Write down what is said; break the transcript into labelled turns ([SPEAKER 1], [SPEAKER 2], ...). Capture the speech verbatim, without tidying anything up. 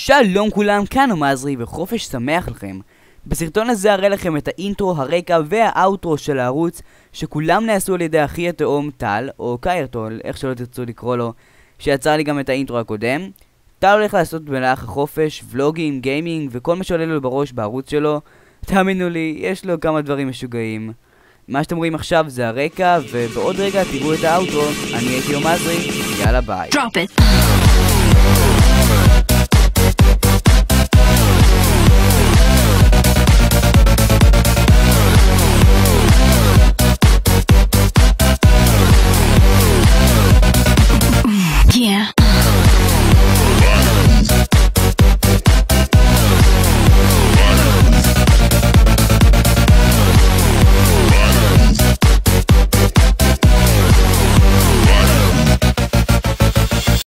[SPEAKER 1] שלום כולם, כאן עומזרי וחופש שמח לכם. בסרטון הזה אראה לכם את האינטרו, הרקע והאוטרו של הערוץ, שכולם נעשו על ידי אחי התאום טל, או קיירטול, איך שלא תרצו לקרוא לו, שיצר לי גם את האינטרו הקודם. טל הולך לעשות במהלך החופש, ולוגים, גיימינג וכל מה שעולה לו בראש בערוץ שלו. תאמינו לי, יש לו כמה דברים משוגעים. מה שאתם רואים עכשיו זה הרקע, ובעוד רגע תראו את האוטרו. אני הייתי עומזרי, יאללה ביי. Drop it.